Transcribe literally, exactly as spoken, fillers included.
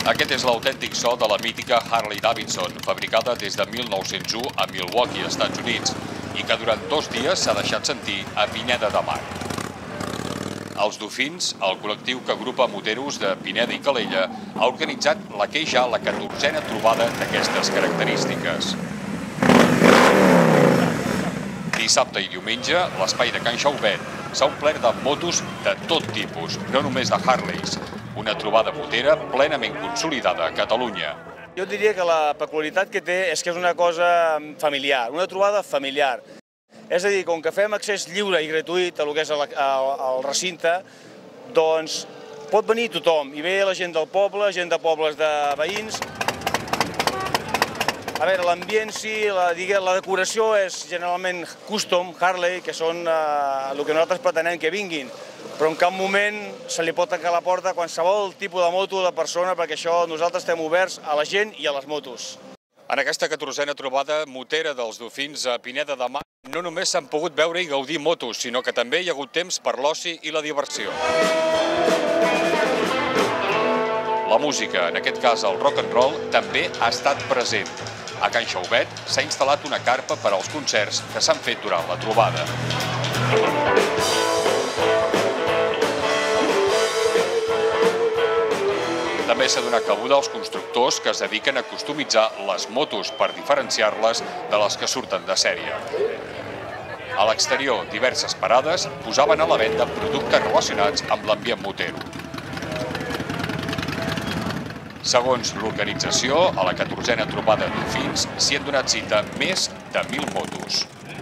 Aquest és l'autèntic so de la mítica Harley-Davidson, fabricada des de mil nou-cents u a Milwaukee, Estats Units, i que durant dos dies s'ha deixat sentir a Pineda de Mar. Els Dofins, el col·lectiu que agrupa moteros de Pineda i Calella, ha organitzat la que és ja la catorzena trobada d'aquestes característiques. Dissabte i diumenge, l'espai de Can Xaubet s'ha omplert de motos de tot tipus, no només de Harleys. Una trobada motera plenament consolidada a Catalunya. Jo diria que la peculiaritat que té és que és una cosa familiar, una trobada familiar. És a dir, com que fem accés lliure i gratuït a lo que és el, el recinte, doncs pot venir tothom. Hi ve la gent del poble, gent de pobles de veïns. A veure, l'ambient sí, la, la decoració és generalment custom, Harley, que són eh, el que nosaltres pretenem que vinguin. Però en cap moment se li pot tancar la porta a qualsevol tipus de moto o de persona, perquè això nosaltres estem oberts a la gent i a les motos. En aquesta catorzena trobada motera dels Dofins a Pineda de Mar, no només s'han pogut veure i gaudir motos, sinó que també hi ha hagut temps per l'oci i la diversió. La música, en aquest cas el rock and roll, també ha estat present. A Can Xaubet s'ha instal·lat una carpa per als concerts que s'han fet durant la trobada. També s'ha donat cabuda als constructors que es dediquen a customitzar les motos per diferenciar-les de les que surten de sèrie. A l'exterior, diverses parades posaven a la venda productes relacionats amb l'ambient motero. Segons l'organització, a la catorzena trobada de Dofins s'hi han donat cita més de mil motos.